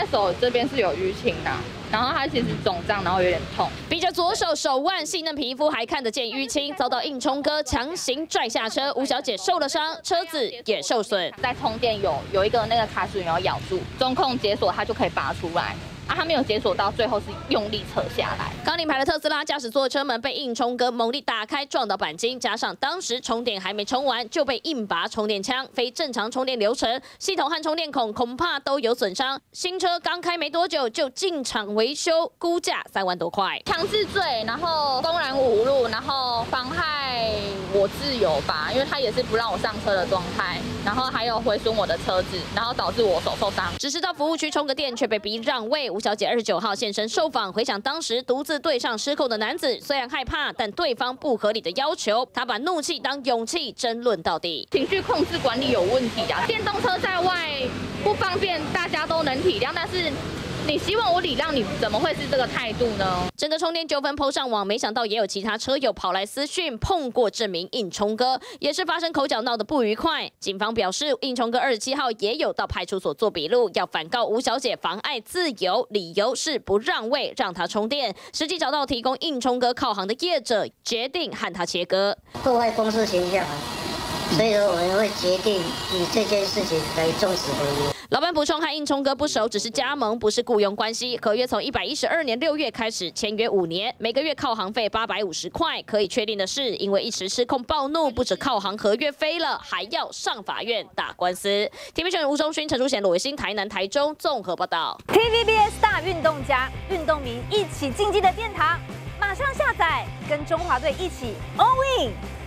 手这边是有淤青的，然后它其实肿胀，然后有点痛。 比着左手手腕细嫩皮肤，还看得见淤青，遭到硬冲哥强行拽下车，吴小姐受了伤，车子也受损。 在充电有一个那个卡榫有咬住，中控解锁它就可以拔出来。 它没有解锁到，最后是用力扯下来。 刚领牌的特斯拉驾驶座车门被硬冲哥猛力打开，撞到钣金，加上当时充电还没充完，就被硬拔充电枪，非正常充电流程，系统和充电孔恐怕都有损伤。新车刚开没多久就进场维修，估价3万多块。 强制罪，然后公然侮辱，然后妨害我自由吧，因为他也是不让我上车的状态，然后还有毁损我的车子，然后导致我手受伤。 只是到服务区充个电，却被逼让位。吴小姐29号现身受访，回想当时独自对上失控的男子，虽然害怕，但对方不合理的要求，她把怒气当勇气，争论到底。 情绪控制管理有问题啊！电动车在外不方便，大家都能体谅，但是。 你希望我礼让你，怎么会是这个态度呢？ 整个充电纠纷 PO 上网，没想到也有其他车友跑来私讯碰过这名硬冲哥，也是发生口角闹得不愉快。警方表示，硬冲哥27号也有到派出所做笔录，要反告吴小姐妨碍自由，理由是不让位让她充电。实际找到提供硬冲哥靠行的业者，决定和他切割， 破坏公司形象。 所以说，我们会决定以这件事情来终止合约。 老板补充，和硬冲哥不熟，只是加盟，不是雇佣关系。合约从112年6月开始，签约5年，每个月靠行费850块。可以确定的是，因为一时失控暴怒，不止靠行合约飞了，还要上法院打官司。TVB 新闻吴宗勋、陈淑贤、罗伟新，台南、台中综合报道。 TVBS 大运动家，运动迷一起竞技的殿堂，马上下载，跟中华队一起 all in。